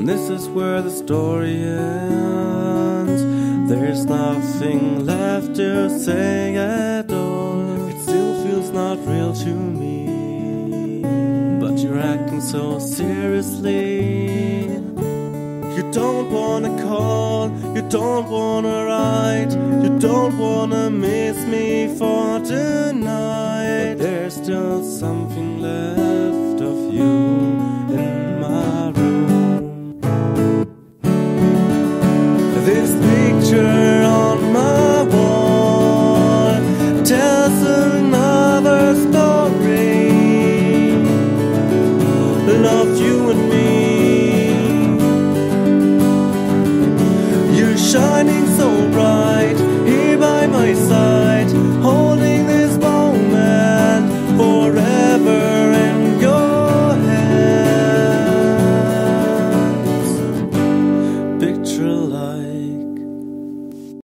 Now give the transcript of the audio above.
This is where the story ends. There's nothing left to say at all. It still feels not real to me, but you're acting so seriously. You don't wanna call, you don't wanna write, you don't wanna miss me for tonight. But there's still something left of you in my room. This picture on my wall tells another story. Love you and me. You're shining so bright here by my side, holding